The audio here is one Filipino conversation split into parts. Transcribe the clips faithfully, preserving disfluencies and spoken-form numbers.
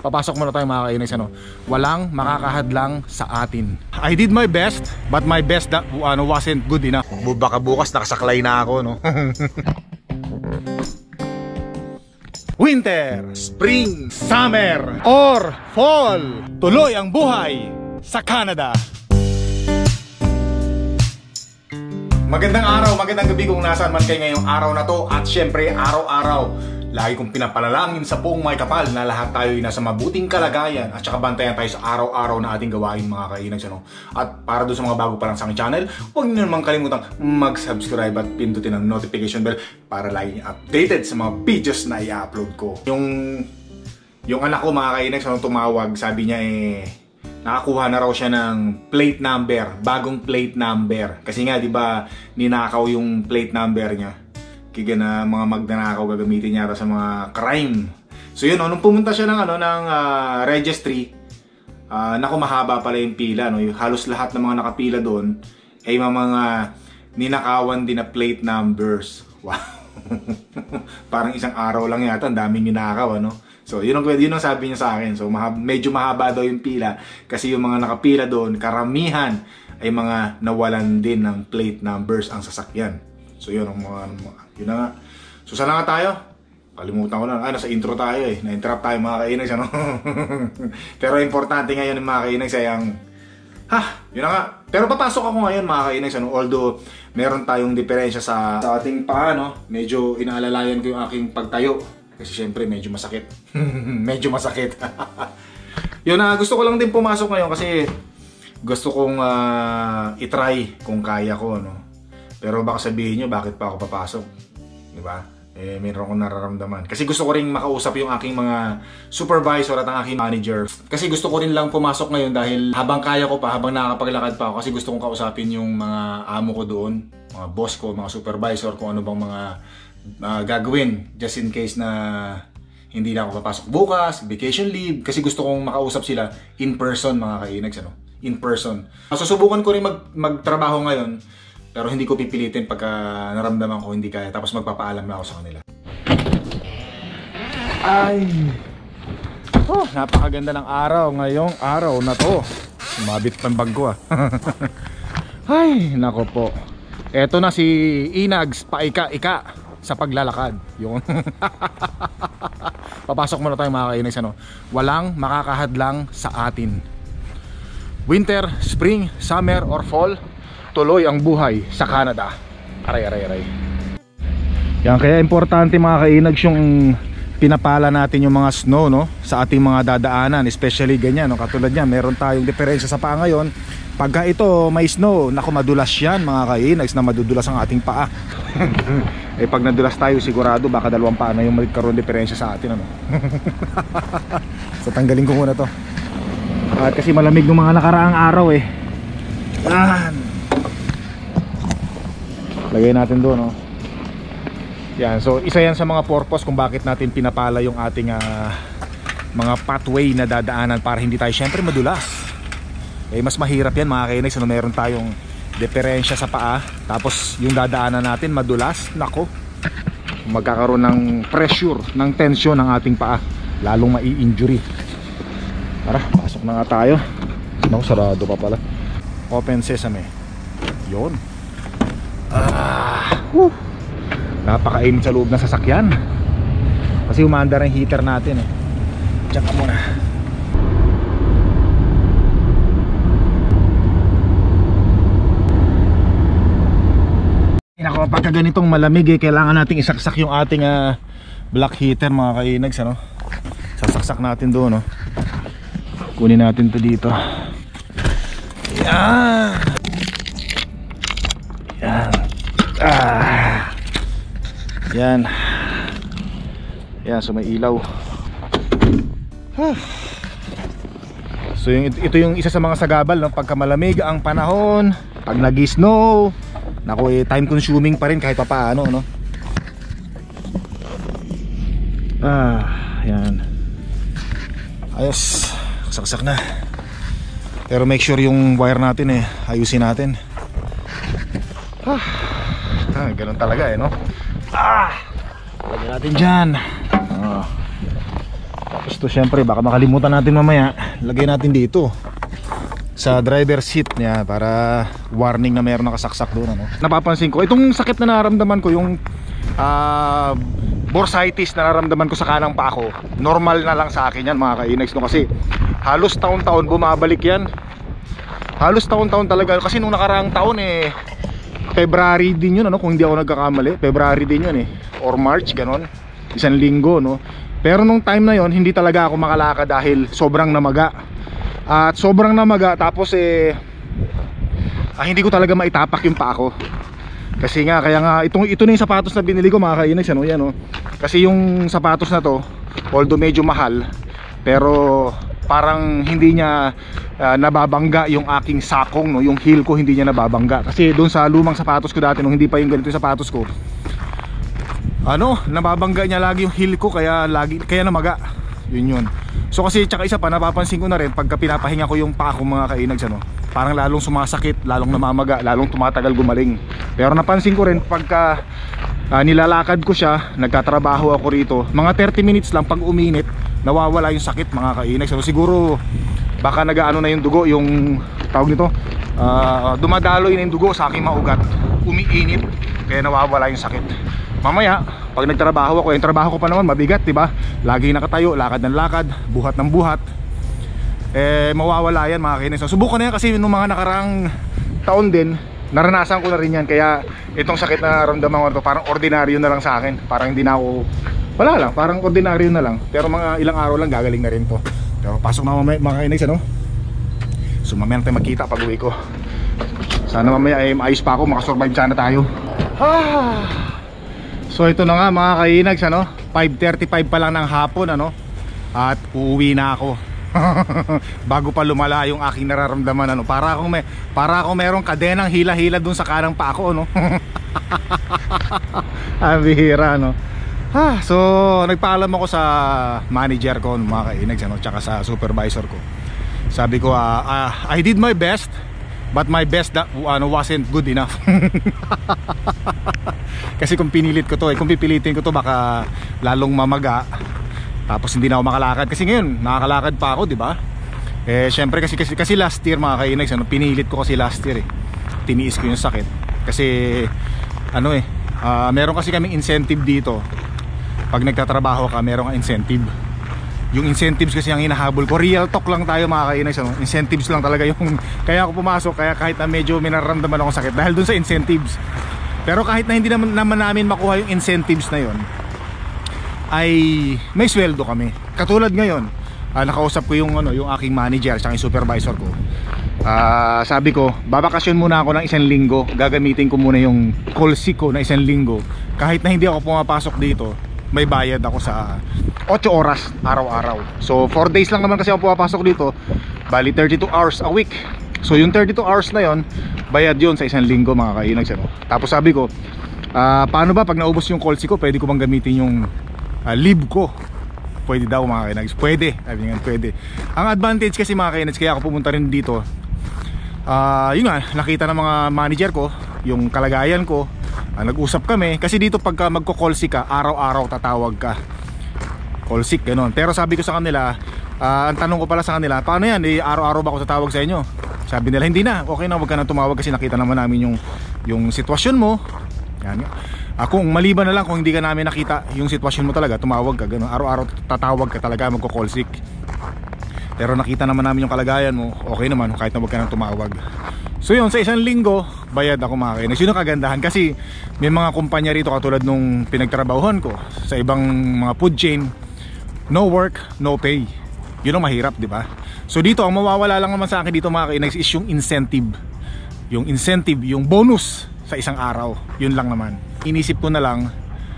Papasok muna tayo mga kainags, ano. Walang makakahadlang sa atin. I did my best, but my best that, ano, wasn't good enough. Baka bukas nakasaklay na ako, no. Winter, spring, summer, or fall, tuloy ang buhay sa Canada. Magandang araw, magandang gabi kung nasaan man kayo ngayong araw na to. At syempre, araw-araw, lagi kong pinapalalangin sa buong may kapal na lahat tayo ay nasa mabuting kalagayan at saka bantayan tayo sa araw-araw na ating gawain mga kainags, ano? At para doon sa mga bago pa lang sa aking channel, huwag niyo naman kalimutang mag-subscribe at pindutin ang notification bell para lagi updated sa mga videos na i-upload ko. Yung, yung anak ko mga kainags, ano, tumawag, sabi niya eh, nakakuha na raw siya ng plate number, bagong plate number. Kasi nga, di ba, ninakaw yung plate number niya. Kaya na mga magnanakaw gagamitin niya sa mga crime. So yun, no, nung pumunta siya ng, ano, ng uh, registry, uh, naku, mahaba pala yung pila. No? Yung halos lahat ng mga nakapila doon ay mga, mga ninakawan din na plate numbers. Wow! Parang isang araw lang yata, ang daming ninakaw, ano? So, yun ang, yun ang sabi niya sa akin. So, mahab, medyo mahaba daw yung pila kasi yung mga nakapila doon, karamihan ay mga nawalan din ng plate numbers ang sasakyan. So, yun ang mga, yun na nga. So, sana nga tayo? Kalimutan ko lang. Ah, nasa intro tayo eh. Na-interrupt tayo mga kainags, ano? Pero importante ngayon yung mga kainags ay ang, ha, yun na nga. Pero papasok ako ngayon mga kainags, ano? Although, meron tayong diferensya sa, sa ating paa, no? Medyo inaalalayan ko yung aking pagtayo. Kasi syempre medyo masakit. Medyo masakit. Yun na, uh, gusto ko lang din pumasok ngayon kasi gusto kong uh, itry kung kaya ko, no? Pero baka sabihin nyo, bakit pa ako papasok? Di ba? Eh, meron akong nararamdaman. Kasi gusto ko rin makausap yung aking mga supervisor at ang aking manager. Kasi gusto ko rin lang pumasok ngayon dahil habang kaya ko pa, habang nakakapaglakad pa ako, kasi gusto kong kausapin yung mga amo ko doon, mga boss ko, mga supervisor, kung ano bang mga Uh, gagawin just in case na hindi na ako papasok bukas, vacation leave, kasi gusto kong makausap sila in person mga kainags, ano? In person. Susubukan ko rin mag magtrabaho ngayon pero hindi ko pipilitin pagka naramdaman ko hindi kaya, tapos magpapaalam na ako sa kanila. Ay, oh, napakaganda ng araw ngayong araw na to. Sumabit pang bag ko ah. Ay, nako po. Eto na si Inags, paika-ika sa paglalakad. Yun. Papasok muna tayo mga kainags, ano. Walang makakahadlang sa atin. Winter, spring, summer, or fall, tuloy ang buhay sa Canada. Aray, aray, aray. Yan, kaya importante mga kainags yung pinapala natin yung mga snow, no, sa ating mga dadaanan, especially ganyan, no. Katulad niyan, meron tayong diferensya sa paa ngayon. Pagka ito may snow, naku, madulas yan mga kainags, na madudulas ang ating paa. Eh pag nadulas tayo, sigurado baka dalawang paa na yung magkaroon diferensya sa atin, ano. So tanggalin ko muna to. At kasi malamig ng mga nakaraang araw eh. Yan. Lagay natin doon, no. Yan, so isa yan sa mga purpose kung bakit natin pinapala yung ating uh, mga pathway na dadaanan para hindi tayo syempre madulas. Eh mas mahirap yan mga kainags, ano, meron tayong diferensya sa paa tapos yung dadaanan natin madulas, nako, magkakaroon ng pressure, ng tension ng ating paa, lalong mai-injury. Tara, pasok na nga tayo. Naku, sarado pa pala. Open sesame. Yun. Ah, whew. Napakainit sa loob ng sasakyan kasi umaandar ang heater natin eh. Diyan ka muna. Nako, pagka ganitong malamig eh, kailangan nating isaksak yung ating uh, black heater mga kainags, ano. Sasaksak natin doon, no. Kunin natin to dito. Yan. Yan. Ah. Yan. Yan, so may ilaw. So yung, ito yung isa sa mga sagabal, no? Pagka malamig ang panahon, pag nag-snow, naku, eh, time consuming pa rin kahit pa paano, no? Ah, yan. Ayos, saksak na. Pero make sure yung wire natin eh, ayusin natin. Ah, ah ganun talaga eh, no? Ah, lagyan natin dyan. Ah. Tapos Ito syempre baka makalimutan natin mamaya, lagay natin dito sa driver seat niya para warning na mayroon nakasaksak doon, ano. Napapansin ko itong sakit na nararamdaman ko, yung uh, bursitis na nararamdaman ko sa kanang paa ko, normal na lang sa akin yan mga ka-Inags, no? Kasi halos taon-taon bumabalik yan, halos taon-taon talaga. Kasi nung nakaraang taon eh February din yun, ano, kung hindi ako nagkakamali, February din yun eh, or March, ganon, isang linggo, no. Pero nung time na yon hindi talaga ako makalakad dahil sobrang namaga. At sobrang namaga, tapos eh ah, hindi ko talaga maitapak yung paa ko. Kasi nga, kaya nga itong, ito na yung sapatos na binili ko mga ka-Inags, ano, yan, no? Kasi yung sapatos na to, although medyo mahal, pero parang hindi niya uh, nababangga yung aking sakong, no? Yung heel ko hindi niya nababangga. Kasi doon sa lumang sapatos ko dati, nung hindi pa yung ganito yung sapatos ko, ano, nababangga niya lagi yung heel ko, kaya lagi, kaya namaga. Yun yun. So kasi tsaka isa pa, napapansin ko na rin pagka pinapahinga ko yung paa ko mga ka-Inags, ano, parang lalong sumasakit, lalong namamaga, lalong tumatagal gumaling. Pero napansin ko rin pagka uh, nilalakad ko siya, nagtatrabaho ako rito, mga thirty minutes lang pag uminit, nawawala yung sakit mga ka-Inags. So siguro baka nagaano na yung dugo, yung tawag nito, uh, dumadaloy na yung dugo sa aking maugat, umiinit, kaya nawawala yung sakit. Mamaya pag nagtrabaho ako, yung trabaho ko pa naman mabigat, diba? Laging nakatayo, lakad ng lakad, buhat ng buhat, eh mawawala yan mga ka-Inags. So, subukan na yan kasi nung mga nakarang taon din, naranasan ko na rin yan. Kaya itong sakit na naramdaman ko to, parang ordinaryo na lang sa akin. Parang hindi na ako, wala lang, parang ordinaryo na lang. Pero mga ilang araw lang gagaling na rin to. Pero pasok na mamaya mga ka-Inags, ano? So mamaya natin magkita pag uwi ko. Sana mamaya ay maayos pa ako, makasurvive sana tayo. Ah. So ito na nga mga ka-Inags, ano? five thirty-five pa lang ng hapon, ano? At uuwi na ako. Bago pa lumala yung aking nararamdaman, ano? Para akong may para akong merong kadenang hila-hila dun sa kanang pa ako, no? Ang bihira, no? Ah, so nagpaalam ako sa manager ko, mga ka-Inags, ano? Tsaka sa supervisor ko. Sabi ko, uh, uh, I did my best, but my best that, ano, wasn't good enough. Kasi kung pinilit ko to, eh, kung pipilitin ko to, baka lalong mamaga. Tapos hindi na ako makalakad. Kasi ngayon, nakakalakad pa ako, di ba? Eh, syempre kasi, kasi, kasi last year mga ka-Inags, ano, pinilit ko kasi last year eh. Tiniis ko yung sakit. Kasi, ano eh, uh, meron kasi kaming incentive dito. Pag nagtatrabaho ka, meron kang incentive. Yung incentives kasi ang hinahabol ko. Real talk lang tayo mga ka-Inags, ano? Incentives lang talaga yung kaya ako pumasok. Kaya kahit na medyo may nararamdaman akong sakit dahil dun sa incentives. Pero kahit na hindi naman, naman namin makuha yung incentives na yon, ay may sweldo kami. Katulad ngayon, uh, nakausap ko yung, ano, yung aking manager at yung supervisor ko. uh, Sabi ko, babakasyon muna ako ng isang linggo. Gagamitin ko muna yung call sick ko na isang linggo. Kahit na hindi ako pumapasok dito, may bayad ako sa eight oras araw-araw. So four days lang naman kasi ako pumapasok dito, bali thirty-two hours a week. So yung thirty-two hours na yon, bayad yun sa isang linggo mga ka-Inags, ano? Tapos sabi ko, uh, paano ba pag naubos yung call sick ko, pwede ko bang gamitin yung uh, leave ko? Pwede daw mga ka-Inags. Pwede, sabi nga, pwede. Ang advantage kasi mga ka-Inags, kaya ako pumunta rin dito, uh, yun nga, nakita ng mga manager ko yung kalagayan ko. Uh, nag-usap kami kasi dito pagka magko-call sick ka, araw-araw tatawag ka, call sick, gano'n. Pero sabi ko sa kanila, uh, ang tanong ko pala sa kanila, paano yan, eh, araw-araw ba ako tatawag sa inyo? Sabi nila, hindi na, okay na, wag ka na tumawag kasi nakita naman namin yung, yung sitwasyon mo. Yan. Uh, kung maliban na lang kung hindi ka namin nakita yung sitwasyon mo talaga, tumawag ka, gano'n. Araw-araw tatawag ka talaga, magko-call sick. Pero nakita naman namin yung kalagayan mo, okay naman, kahit na wag ka na tumawag. So yun, sa isang linggo, bayad ako mga ka-Inags. Yun ang kagandahan kasi may mga kumpanya rito katulad nung pinagtrabahuhan ko sa ibang mga food chain, no work, no pay. Yun ang mahirap, di ba? So dito, ang mawawala lang naman sa akin dito mga ka-Inags is yung incentive. Yung incentive, yung bonus sa isang araw. Yun lang naman. Inisip ko na lang,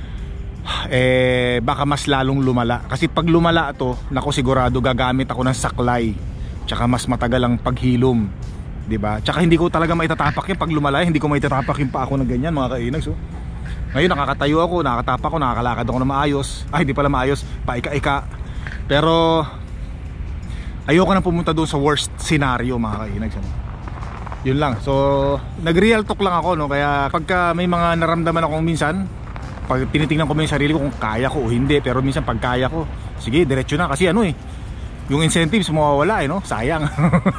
eh baka mas lalong lumala. Kasi pag lumala to, naku, sigurado gagamit ako ng saklay. Tsaka mas matagal ang paghilom, diba? Tsaka hindi ko talaga maitatapak yung pag lumala, hindi ko maitatapak yung pa ako ng ganyan mga ka-Inags. So, ngayon nakakatayo ako, nakakatapak ako, nakakalakad ako na maayos. Ay, hindi pala maayos, paika-ika. Pero ayoko na pumunta doon sa worst scenario mga ka-Inags, ano? Yun lang. So nag-real talk lang ako, no? Kaya pagka may mga naramdaman ako minsan, pag tinitingnan ko mo yung sarili ko kung kaya ko o hindi, pero minsan pag kaya ko, sige, diretso na kasi ano eh, yung incentives mawawala eh, no? Sayang.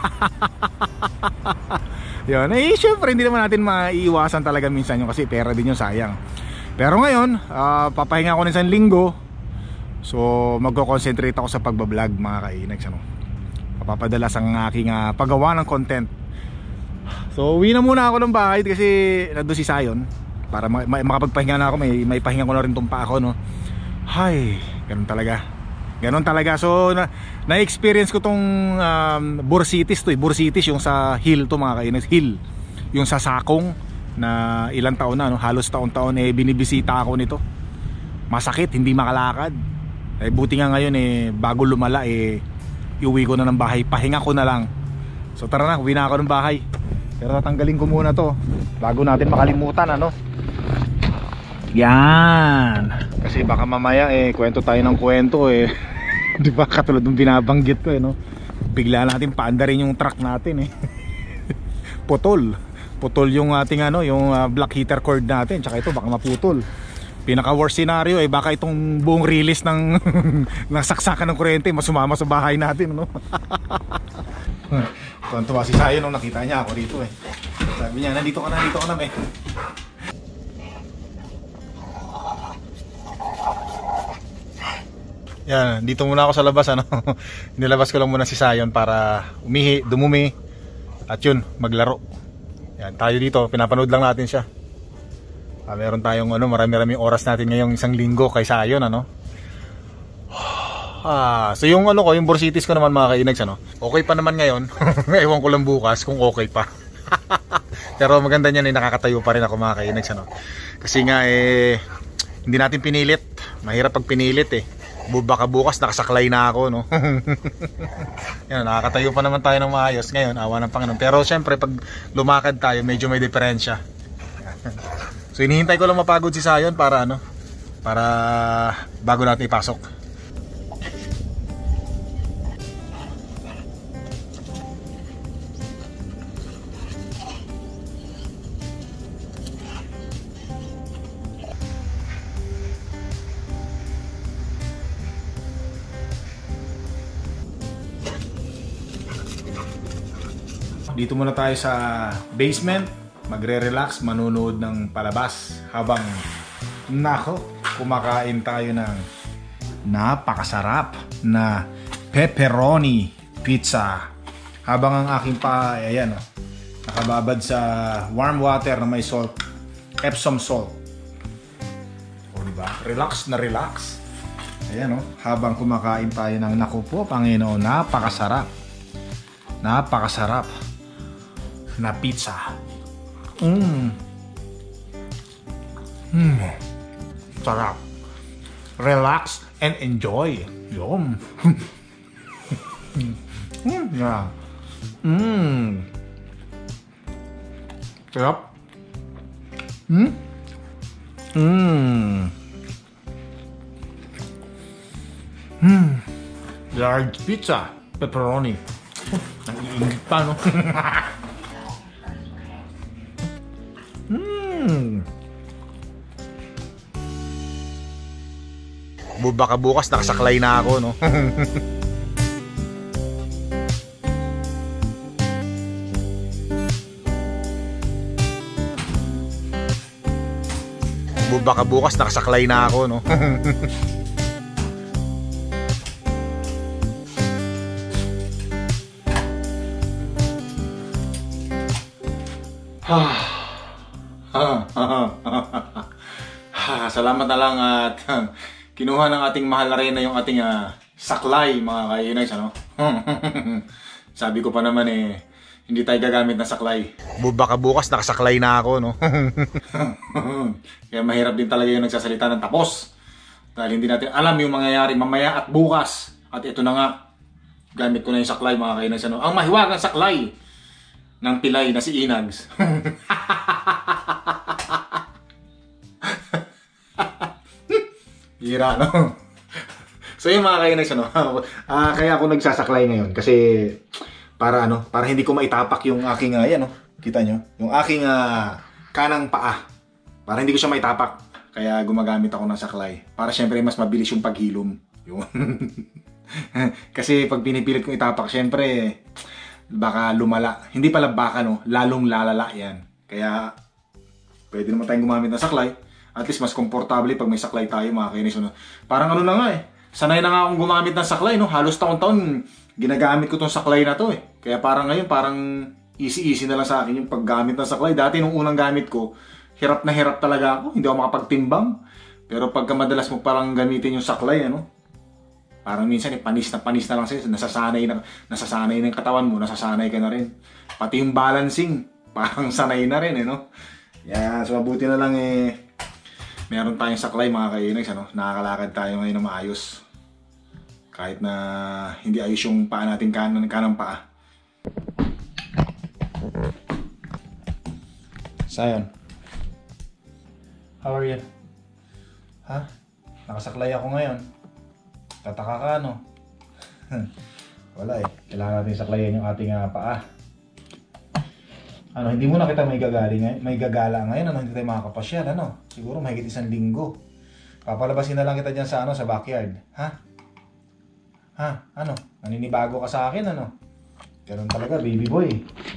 Yun, eh syempre hindi naman natin maiiwasan talaga minsan yun kasi pera din yung sayang. Pero ngayon, uh, papahinga ako ng isang linggo. So magko-concentrate ako sa pagbablog mga ka-Inags, ano? Papadalas ang aking uh, paggawa ng content. So uwi na muna ako ng bahay kasi nandun si Sayon. Para ma ma makapagpahinga na ako, may, may pahinga ko na rin itong pa ako, no? Hay, ganun talaga. Ganun talaga. So na-experience na ko tong um, bursitis to eh. Bursitis yung sa hill to mga ka-Inags. Hill, yung sa Sakong na ilang taon na, no? Halos taon-taon eh binibisita ako nito. Masakit, hindi makalakad. Eh buti nga ngayon eh bago lumala eh iuwi ko na ng bahay, pahinga ko na lang. So tara na, uwi na ako ng bahay. Pero tatanggalin ko muna to bago natin makalimutan, ano. Yan. Kasi baka mamaya eh kwento tayo ng kwento eh. Di ba, katulad ng binabanggit ko eh, no? Bigla natin paandarin yung truck natin eh. Putol. Putol yung ating ano, yung uh, black heater cord natin. Tsaka ito baka maputol. Pinaka worst scenario eh baka itong buong release ng nasaksakan ng kuryente masumama sa bahay natin, no? Tuwan-tuwa si Sayo nung nakita niya ako dito eh. Sabi niya, nandito ka na, nandito ka na eh. Yan, dito muna ako sa labas, ano. Nilabas ko lang muna si Sayon para umihi, dumumi. At yun, maglaro. Yan, tayo dito, pinapanood lang natin siya. Ah, meron tayong ano, marami-raming oras natin ngayong isang linggo kay Sayon, ano. Ah, so yung ano ko, yung bursitis ko naman mga ka-Inags, ano. Okay pa naman ngayon. Ewan ko lang bukas kung okay pa. Pero maganda niyan eh, nakakatayo pa rin ako mga ka-Inags, ano. Kasi nga eh hindi natin pinilit. Mahirap pag pinilit eh. Baka bukas nakasaklay na ako, no. Yan, nakakatayo pa naman tayo ng maayos ngayon, awa ng Panginoon. Pero syempre pag lumakad tayo, medyo may diferensya. So hinihintay ko lang mapagod si Sayon para ano, para bago natin ipasok. Dito muna tayo sa basement, magre-relax, manunood ng palabas habang nako, kumakain tayo ng napakasarap na pepperoni pizza. Habang ang aking pa, ayan, oh, nakababad sa warm water na may salt, Epsom salt. O diba? Relax na relax. Ayan, oh, habang kumakain tayo ng naku po, Panginoon, napakasarap. Napakasarap na pizza. Mmm. Mmm. Sarap. Relax and enjoy. Yum. Mmm. Yeah. Mmm. Sarap. Mmm. Mmm. Mmm. Large pizza. Pepperoni. Oh, nag-iingit pa, no? Mmm. Baka bukas nakasaklay na ako, no? Baka bukas nakasaklay na ako, no? Salamat na lang at kinuha ng ating mahal na reyna yung ating uh, saklay, mga ka-Inags, ano? Sabi ko pa naman eh, hindi tayo gagamit ng saklay. Baka bukas nakasaklay na ako, no? Kaya mahirap din talaga yung nagsasalita ng tapos. Dahil hindi natin alam yung mangyayari mamaya at bukas. At ito na nga, gamit ko na yung saklay, mga ka-Inags, ano? Ang mahiwagang saklay ng pilay na si Inags. Hira, no? So yung mga ka-Inags, ano? uh, kaya ako nagsasaklay ngayon kasi para ano, para hindi ko maitapak yung aking uh, yan, no? Kita nyo? Yung aking uh, kanang paa. Para hindi ko siya maitapak. Kaya gumagamit ako ng saklay. Para syempre mas mabilis yung paghilom. Yun. Kasi pag pinipilit kong itapak, syempre, baka lumala. Hindi pala baka, no? Lalong lalala yan. Kaya, pwede naman tayong gumamit ng saklay. At least mas komportable pag may saklay tayo, mga kainis. No? Parang ano na nga eh. Sanay na nga akong gumamit ng saklay, no? Halos taon-taon, ginagamit ko tong saklay na to eh. Kaya parang ngayon, parang easy-easy na lang sa akin yung paggamit ng saklay. Dati nung unang gamit ko, hirap na hirap talaga ako. Hindi ako makapagtimbang. Pero pagka madalas mo parang gamitin yung saklay, ano? Parang minsan eh, panis na panis na lang sa'yo. Nasasanay na, nasasanay na yung katawan mo, nasasanay ka na rin. Pati yung balancing, parang sanay na rin eh, no? Yeah, so mabuti na lang eh, meron tayong saklay mga kainags, ano? Nakakalakad tayo ngayon na maayos. Kahit na hindi ayos yung paa natin, kanan, kanang paa. Sayon. How are you? Ha? Nakasaklay ako ngayon. Tataka ka, no? Wala eh. Kailangan natin saklayan yung ating uh, paa. Ano, hindi mo na kita may gagaling, may gagala ngayon, ano? Hindi tayo makakapasyal, ano? Siguro mahigit isang linggo. Papalabasin na lang kita dyan sa, ano, sa backyard. Ha? Ha? Ano? Naninibago ka sa akin, ano? Ganun talaga, baby boy.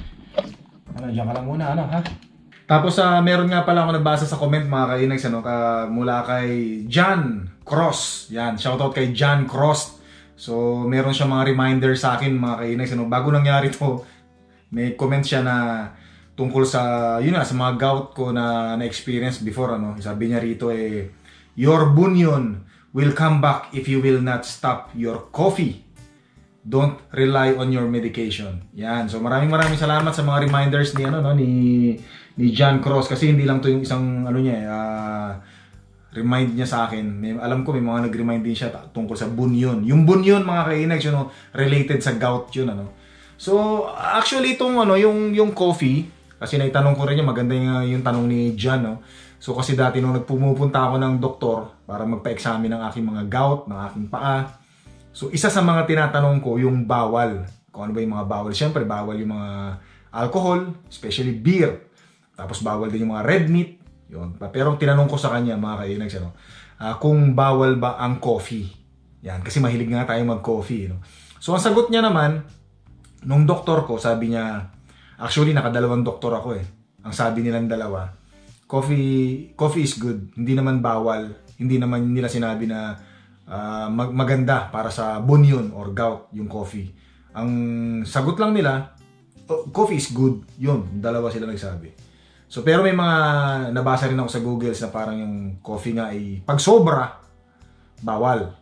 Ano, dyan ka lang muna, ano, ha? Tapos, uh, meron nga pala ako nabasa sa comment, mga kainags, ano, ka, mula kay John Cross. Yan, shoutout kay John Cross. So, meron siya mga reminder sa akin, mga kainags, ano. Bago nangyari to, may comment siya na tungkol sa, yun na, sa mga gout ko na na-experience before, ano. Sabi niya rito, eh, your bunion will come back if you will not stop your coffee. Don't rely on your medication. Yan. So maraming maraming salamat sa mga reminders ni ano no ni ni John Cross, kasi hindi lang 'to yung isang ano niya uh, remind niya sa akin. May, alam ko may mga nag-remind din siya tungkol sa bunion. Yung bunion, mga kainags, you know, related sa gout yun, ano. So actually itong ano yung yung coffee, kasi naitanong ko rin niya, maganda yung, yung tanong ni John, no. So kasi dati nung nagpumupunta ako ng doktor para magpa-examine ng aking mga gout, ng aking paa. So isa sa mga tinatanong ko yung bawal. Kung ano ba yung mga bawal. Siyempre bawal yung mga alcohol, especially beer. Tapos bawal din yung mga red meat. Yun. Pero tinanong ko sa kanya, mga kainags, ano, uh, kung bawal ba ang coffee. Yan, kasi mahilig nga tayo mag-coffee. No? So ang sagot niya naman, nung doktor ko, sabi niya, actually nakadalawang doktor ako eh. Ang sabi nilang dalawa, Coffee, coffee is good. Hindi naman bawal. Hindi naman nila sinabi na uh, mag maganda para sa bunion or gout yung coffee. Ang sagot lang nila, oh, coffee is good. Yun, dalawa sila nagsabi. So pero may mga nabasa rin ako sa Google na parang yung coffee nga ay pag sobra, bawal.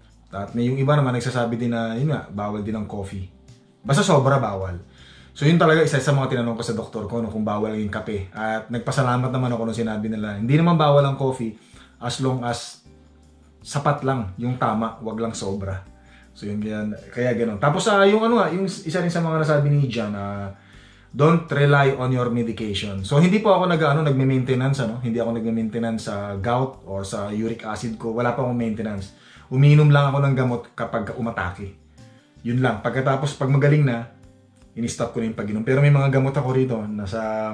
At may yung iba naman nagsasabi din na yun nga, bawal din ang coffee. Basta sobra, bawal. So yun talaga isa sa mga tinanong ko sa doktor ko, no, kung bawal yung kape. At nagpasalamat naman ako nung sinabi nila, hindi naman bawal ang coffee as long as sapat lang, yung tama, wag lang sobra. So yun, yan, kaya ganoon. Tapos uh, yung ano nga, yung isa rin sa mga nasabi ni John, uh, don't rely on your medication. So hindi po ako nag ano, nagme-maintenance, ano? Hindi ako nagme-maintenance sa gout or sa uric acid ko. Wala pa akong maintenance. Umiinom lang ako ng gamot kapag umatake. Yun lang. Pagkatapos pag magaling na, in-stop ko na yung pag-inom. Pero may mga gamot ako rito, nasa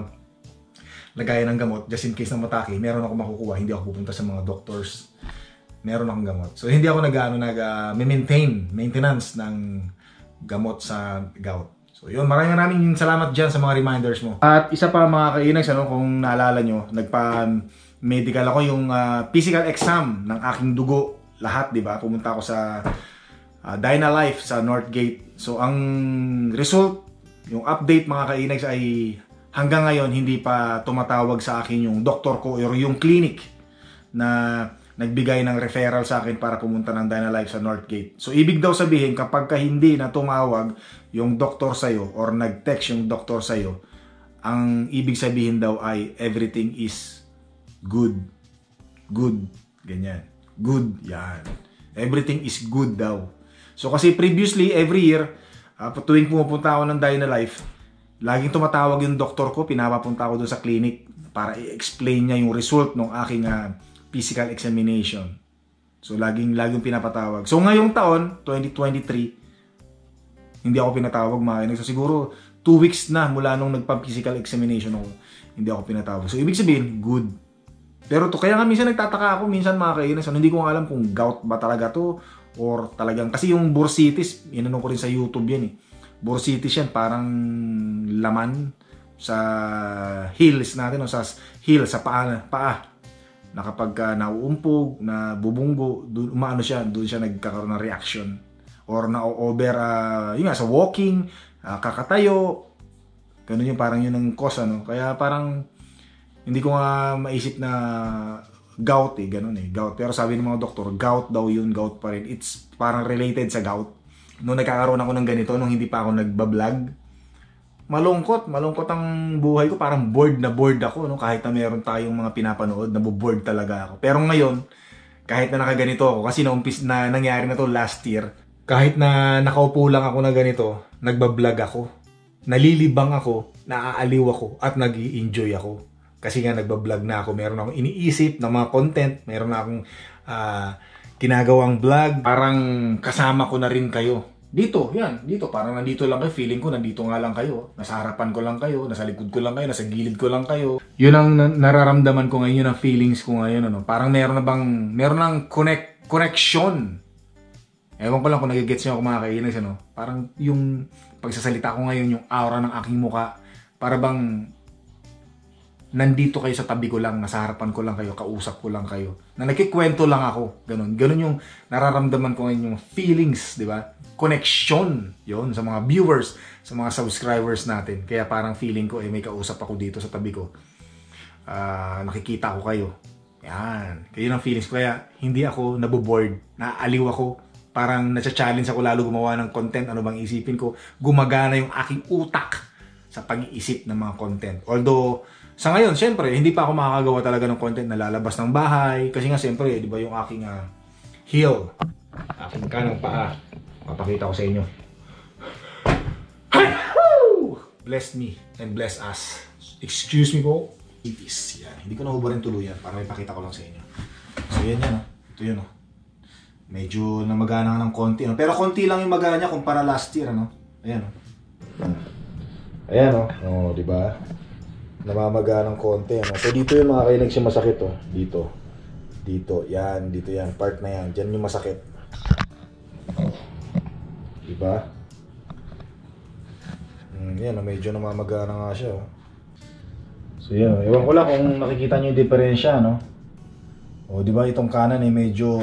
lagayan ng gamot, just in case na matake, meron ako makukuha. Hindi ako pupunta sa mga doctors. Meron akong gamot. So hindi ako nag-ano, nag-maintain, uh, maintenance ng gamot sa gout. So yun, maraming maraming salamat dyan sa mga reminders mo. At isa pa, mga kainags, ano, kung naalala nyo, nagpa-medical ako, yung uh, physical exam ng aking dugo. Lahat, di ba? Pumunta ako sa uh, Dynalife sa Northgate. So ang result, yung update, mga kainags, ay hanggang ngayon hindi pa tumatawag sa akin yung doktor ko or yung clinic na nagbigay ng referral sa akin para pumunta ng Dynalife sa Northgate. So ibig daw sabihin, kapag ka hindi na tumawag yung doktor sa'yo or nag-text yung doktor sa'yo, ang ibig sabihin daw ay everything is good. Good. Ganyan. Good. Yan. Everything is good daw. So kasi previously, every year, uh, tuwing pumupunta ako ng Dynalife, laging tumatawag yung doktor ko, pinapapunta ako doon sa clinic para i-explain niya yung result ng aking uh, physical examination. So laging laging pinapatawag. So ngayong taon, twenty twenty-three, hindi ako pinatawag, mga kainex. So siguro two weeks na mula nung nagpa-physical examination ako, hindi ako pinatawag. So ibig sabihin, good. Pero to, kaya nga minsan nagtataka ako, minsan, mga kainex, hindi ko alam kung gout ba talaga to or talagang, kasi yung bursitis, inanong ko rin sa YouTube yan eh. Bursitis yan, parang laman sa heels natin, o sa heel, sa paa, paa. Na kapag uh, nauumpog, na bubunggo, dun, umaano siya, doon siya nagkakaroon ng reaction. Or na-over, uh, yun nga, sa walking, uh, kakatayo, ganun yung parang yun ang cause, ano. Kaya parang, hindi ko nga maisip na gout eh, ganun eh, gout. Pero sabi ng mga doktor, gout daw yun, gout pa rin. It's parang related sa gout. Noong nagkakaroon ako ng ganito, nung hindi pa ako nagbablog, malungkot, malungkot ang buhay ko. Parang bored na bored ako, no? Kahit na meron tayong mga pinapanood, nabobored talaga ako. Pero ngayon, kahit na nakaganito ako, kasi naumpis na nangyari na to last year, kahit na nakaupo lang ako na ganito, nagbablog ako, nalilibang ako, naaaliw ako, at nag-i-enjoy ako. Kasi nga nagbablog na ako, meron akong iniisip na mga content, meron na akong uh, ginagawang vlog. Parang kasama ko na rin kayo. Dito, yan, dito, parang nandito lang kayo. Feeling ko, nandito nga lang kayo. Nasa harapan ko lang kayo, nasa likod ko lang kayo, nasa gilid ko lang kayo. Yun ang nararamdaman ko ngayon, yun ang feelings ko ngayon. Ano? Parang meron na bang, meron ng connect, connection. Ewan ko lang kung nagigets nyo ako mga kainis. Ano? Parang yung pagsasalita ko ngayon, yung aura ng aking muka, para bang nandito kayo sa tabi ko lang, nasa harapan ko lang kayo, kausap ko lang kayo, na nagkikwento lang ako, ganun. Ganun yung nararamdaman ko ngayon, yung feelings, di ba? Connection, yon sa mga viewers, sa mga subscribers natin. Kaya parang feeling ko, eh, may kausap ako dito sa tabi ko. Uh, nakikita ko kayo. Yan. Kaya yun ang feelings ko. Kaya hindi ako naboboard, naaaliw ako. Parang nasa-challenge ako lalo gumawa ng content. Ano bang isipin ko? Gumagana yung aking utak sa pag-iisip ng mga content. Although, sa ngayon, siyempre, hindi pa ako makakagawa talaga ng content na lalabas ng bahay. Kasi nga, siyempre, di ba yung aking uh, heel, aking kanang paa, papakita ko sa inyo. Bless me and bless us. Excuse me po. It is, yan. Hindi ko nahubarin tuluyan para may pakita ko lang sa inyo. So, yan yan. Oh. Ito yun. Oh. Medyo namagana ng konti. No? Pero konti lang yung magana niya kumpara last year. Ano? Ayan. Oh. Ayan. Oh, oh di ba? Namamaga ng konti. Ano? So dito yung mga kainig siya masakit. Oh. Dito. Dito. Yan. Dito yan. Part na yan. Diyan yung masakit. Diba? Mm, yan. Medyo namamaga na nga siya. Oh. So yan. Ewan ko lang kung nakikita nyo yung diferensya. No? O diba itong kanan eh medyo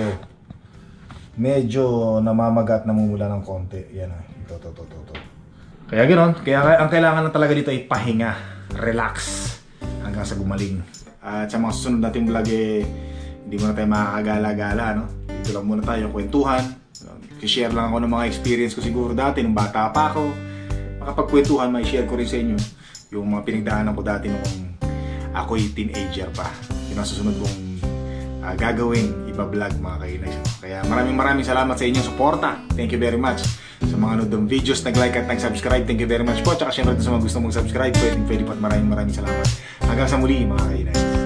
medyo namamaga at namumula ng konti. Yan. Oh. Ito, ito, ito, ito. Kaya ganoon. Kaya ang kailangan na talaga dito ay pahinga. Relax hanggang sa gumaling. At sa mga susunod nating vlog eh, hindi muna tayo makakagala-gala, no? Dito lang muna tayo kwentuhan. I-share lang ako ng mga experience ko siguro dati nung bata pa ako. Makapagkwentuhan, may share ko rin sa inyo yung mga pinagdaanan ko dati nung ako'y teenager pa. Yun ang susunod kong uh, gagawin, iba-vlog mga kainis. Kaya maraming maraming salamat sa inyong suporta. Thank you very much. Sa mga nanood ng videos, nag-like at nag-subscribe, thank you very much po. Tsaka syempre sa mga gusto mong subscribe, pwede, pwede po at maraming maraming salamat. Hanggang sa muli mga kainis.